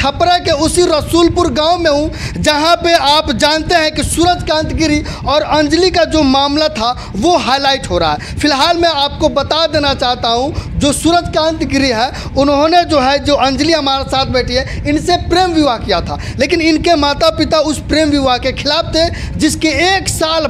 छपरा के उसी रसूलपुर गांव में हूं जहां पे आप जानते हैं कि सूरजकांत गिरी और अंजलि का जो मामला था वो हाईलाइट हो रहा है। फिलहाल मैं आपको बता देना चाहता हूं, जो सूरजकांत गिरी है उन्होंने जो अंजलि हमारे साथ बैठी है, इनसे प्रेम विवाह किया था, लेकिन इनके माता पिता उस प्रेम विवाह के खिलाफ थे, जिसके एक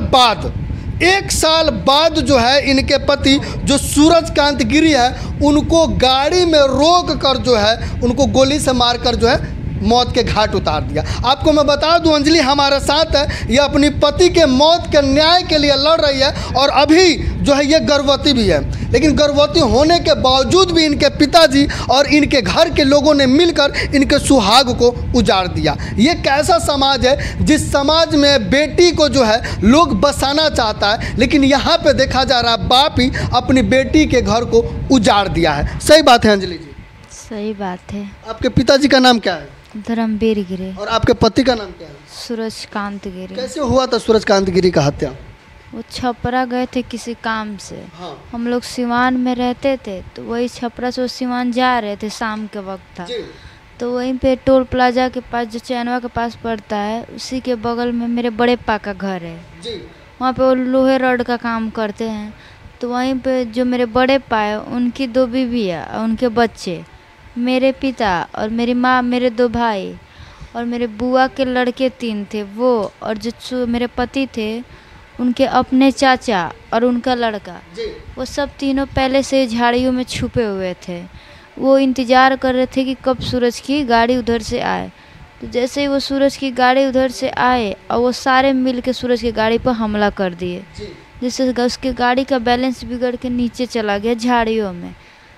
साल बाद जो है इनके पति जो सूरजकांत गिरी है उनको गाड़ी में रोक कर जो है उनको गोली से मारकर जो है मौत के घाट उतार दिया। आपको मैं बता दूं, अंजलि हमारे साथ है, ये अपनी पति के मौत के न्याय के लिए लड़ रही है और अभी जो है ये गर्भवती भी है, लेकिन गर्भवती होने के बावजूद भी इनके पिताजी और इनके घर के लोगों ने मिलकर इनके सुहाग को उजाड़ दिया। ये कैसा समाज है जिस समाज में बेटी को जो है लोग बसाना चाहता है, लेकिन यहाँ पे देखा जा रहा है बाप ही अपनी बेटी के घर को उजाड़ दिया है। सही बात है अंजलि जी? सही बात है। आपके पिताजी का नाम क्या है? धर्मवीर गिरी। और आपके पति का नाम क्या है? सूरजकांत गिरी। कैसे हुआ था सूरजकांत गिरी का हत्या? वो छपरा गए थे किसी काम से। हाँ। हम लोग सिवान में रहते थे, तो वही छपरा से वो सिवान जा रहे थे, शाम के वक्त था। तो वहीं पे टोल प्लाजा के पास जो चैनवा के पास पड़ता है, उसी के बगल में मेरे बड़े पापा का घर है। वहाँ पे वो लोहे रॉड का काम करते हैं। तो वहीं पे जो मेरे बड़े पापा है, उनकी 2 बीवियाँ और उनके बच्चे, मेरे पिता और मेरी माँ, मेरे 2 भाई और मेरे बुआ के लड़के 3 थे वो, और जो मेरे पति थे उनके अपने चाचा और उनका लड़का, वो सब तीनों पहले से झाड़ियों में छुपे हुए थे। वो इंतज़ार कर रहे थे कि कब सूरज की गाड़ी उधर से आए। तो जैसे ही वो सूरज की गाड़ी उधर से आए और वो सारे मिल के सूरज की गाड़ी पर हमला कर दिए, जिससे उसकी गाड़ी का बैलेंस बिगड़ के नीचे चला गया झाड़ियों में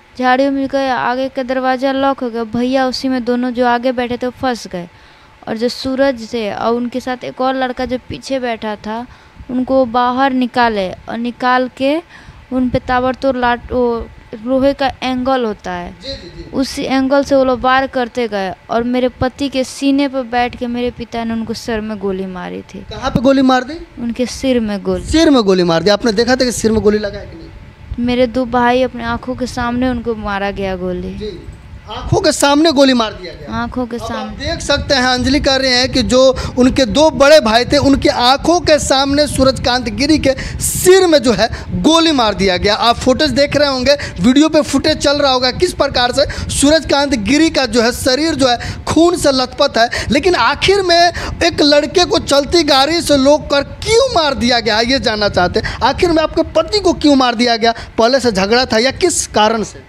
गए। आगे का दरवाज़ा लॉक हो गया, भैया उसी में दोनों जो आगे बैठे थे वो फंस गए। और जो सूरज थे और उनके साथ एक और लड़का जो पीछे बैठा था, उनको बाहर निकाले और निकाल के उन पे ताबड़तोड़ लोहे का एंगल होता है, उसी एंगल से वो लोग वार करते गए और मेरे पति के सीने पर बैठ के मेरे पिता ने उनको सिर में गोली मारी थी। कहाँ पे गोली मार दी? उनके सिर में गोली। सिर में गोली मार दी। आपने देखा था कि सिर में गोली लगा है कि नहीं? मेरे 2 भाई अपने आंखों के सामने उनको मारा गया गोली। आंखों के सामने गोली मार दिया गया। आंखों के सामने। आप देख सकते हैं अंजलि कह रहे हैं कि जो उनके 2 बड़े भाई थे उनके आंखों के सामने सूरजकांत गिरी के सिर में जो है गोली मार दिया गया। आप फुटेज देख रहे होंगे, वीडियो पे फुटेज चल रहा होगा किस प्रकार से सूरजकांत गिरी का जो है शरीर जो है खून से लथपथ है। लेकिन आखिर में एक लड़के को चलती गाड़ी से लोग कर क्यों मार दिया गया, ये जानना चाहते हैं। आखिर में आपके पति को क्यों मार दिया गया? पहले से झगड़ा था या किस कारण से?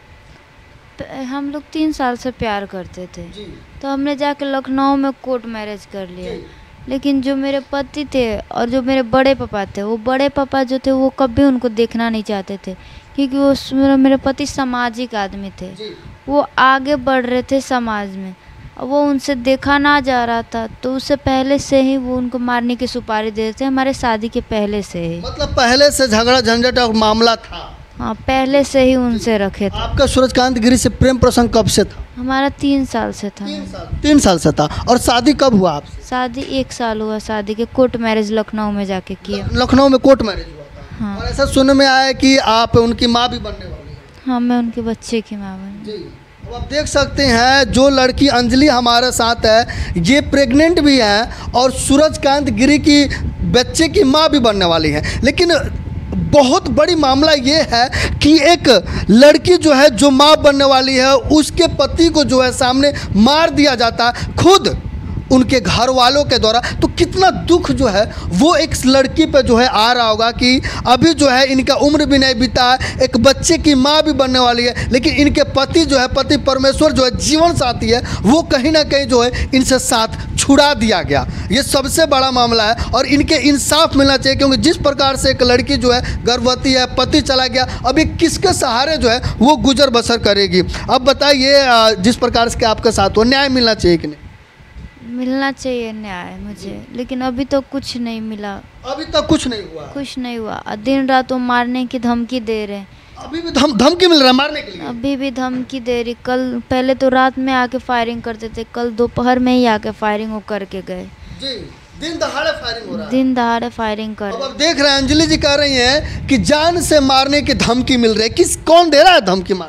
हम लोग 3 साल से प्यार करते थे, तो हमने जाके लखनऊ में कोर्ट मैरिज कर लिया। लेकिन जो मेरे पति थे और जो मेरे बड़े पापा थे, वो बड़े पापा जो थे वो कभी उनको देखना नहीं चाहते थे, क्योंकि वो मेरे पति सामाजिक आदमी थे। वो आगे बढ़ रहे थे समाज में, वो उनसे देखा ना जा रहा था, तो उससे पहले से ही वो उनको मारने की सुपारी देते थे, हमारे शादी के पहले से ही। मतलब पहले से झगड़ा झंझट और मामला था? हाँ, पहले से ही उनसे रखे थे। आपका सूरजकांत गिरी से प्रेम प्रसंग कब से था? हमारा 3 साल से था। 3 साल से था। और शादी कब हुआ आपसे? शादी 1 साल हुआ शादी के, कोर्ट मैरिज लखनऊ में जाके किया। लखनऊ में कोर्ट मैरिज हुआ था? हाँ। और ऐसा सुनने में आया कि आप उनकी माँ भी बनने वाली हैं? हाँ, मैं उनके बच्चे की माँ बनी। अब आप देख सकते हैं जो लड़की अंजलि हमारे साथ है ये प्रेग्नेंट भी है और सूरजकांत गिरी की बच्चे की माँ भी बनने वाली है। लेकिन बहुत बड़ी मामला ये है कि एक लड़की जो है जो माँ बनने वाली है उसके पति को जो है सामने मार दिया जाता है खुद उनके घर वालों के द्वारा। तो कितना दुख जो है वो एक लड़की पे जो है आ रहा होगा कि अभी जो है इनका उम्र भी नहीं बीता है, एक बच्चे की माँ भी बनने वाली है, लेकिन इनके पति जो है पति परमेश्वर जो है जीवन साथी है वो कहीं ना कहीं जो है इनसे साथ छुड़ा दिया गया। ये सबसे बड़ा मामला है और इनके इंसाफ मिलना चाहिए, क्योंकि जिस प्रकार से एक लड़की जो है गर्भवती है, पति चला गया, अभी किसके सहारे जो है वो गुजर बसर करेगी। अब बताइए जिस प्रकार से आपके साथ वो न्याय मिलना चाहिए कि नहीं? मिलना चाहिए न्याय मुझे, लेकिन अभी तो कुछ नहीं मिला। अभी तक कुछ नहीं हुआ? कुछ नहीं हुआ। दिन रात वो मारने की धमकी दे रहे हैं। अभी भी धमकी मिल रहा है मारने के लिए? अभी भी धमकी दे रही। कल पहले तो रात में आके फायरिंग करते थे, कल दोपहर में ही आके फायरिंग वो करके गए। जी, दिन दहाड़े फायरिंग हो रहा है? दिन दहाड़े फायरिंग कर। अब देख रहे हैं अंजलि जी कह रही हैं कि जान से मारने की धमकी मिल रही है। कौन दे रहा है धमकी मारने के लिए?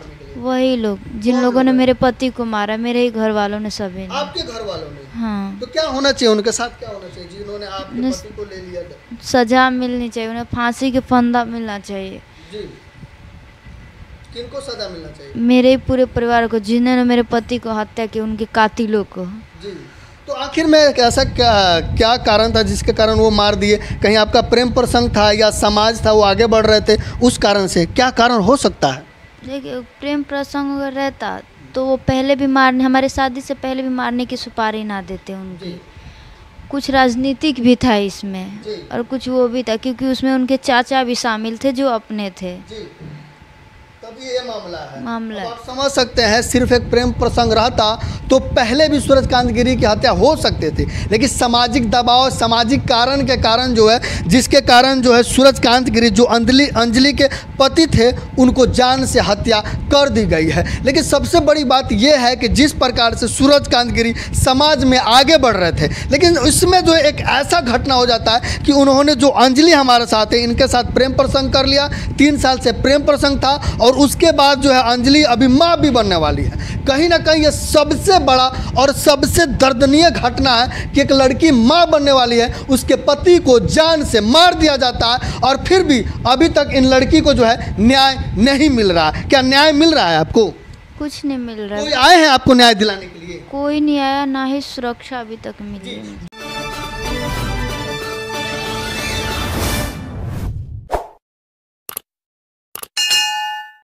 वही लोग जिन लोगों ने मेरे पति को मारा, मेरे ही घर वालों ने, सभी ने। आपके घर वालों ने? हाँ। तो क्या होना चाहिए उनके साथ, क्या होना चाहिए जिन्होंने आपके पति को ले लिया? सजा मिलनी चाहिए उन्हें, फांसी के फंदा मिलना चाहिए जी। किनको सजा मिलना चाहिए? मेरे ही पूरे परिवार को, जिन्होंने मेरे पति को हत्या की, उनके कातिलों को। जी। तो आखिर में ऐसा क्या कारण था जिसके कारण वो मार दिए? कहीं आपका प्रेम प्रसंग था या समाज था, वो आगे बढ़ रहे थे उस कारण से? क्या कारण हो सकता है? देखिए, प्रेम प्रसंग अगर रहता तो वो पहले भी मारने, हमारे शादी से पहले भी मारने की सुपारी ना देते उनकी। कुछ राजनीतिक भी था इसमें और कुछ वो भी था, क्योंकि उसमें उनके चाचा भी शामिल थे जो अपने थे। तभी ये मामला है। है। आप समझ सकते हैं, सिर्फ एक प्रेम प्रसंग रहता तो पहले भी सूरजकांत गिरी की हत्या हो सकते थे, लेकिन सामाजिक दबाव, सामाजिक कारण के कारण जो है, जिसके कारण जो है सूरजकांत गिरी जो अंजलि के पति थे उनको जान से हत्या कर दी गई है। लेकिन सबसे बड़ी बात यह है कि जिस प्रकार से सूरजकांत गिरी समाज में आगे बढ़ रहे थे, लेकिन इसमें जो एक ऐसा घटना हो जाता है कि उन्होंने जो अंजलि हमारे साथ है इनके साथ प्रेम प्रसंग कर लिया। 3 साल से प्रेम प्रसंग था और उसके बाद जो है अंजलि अभी माँ भी बनने वाली है। कहीं ना कहीं ये सबसे बड़ा और सबसे दर्दनीय घटना है कि एक लड़की माँ बनने वाली है, उसके पति को जान से मार दिया जाता है और फिर भी अभी तक इन लड़की को जो है न्याय नहीं मिल रहा है। क्या न्याय मिल रहा है आपको? कुछ नहीं मिल रहा। कोई आए हैं आपको न्याय दिलाने के लिए? कोई नहीं आया, ना ही सुरक्षा अभी तक मिली है।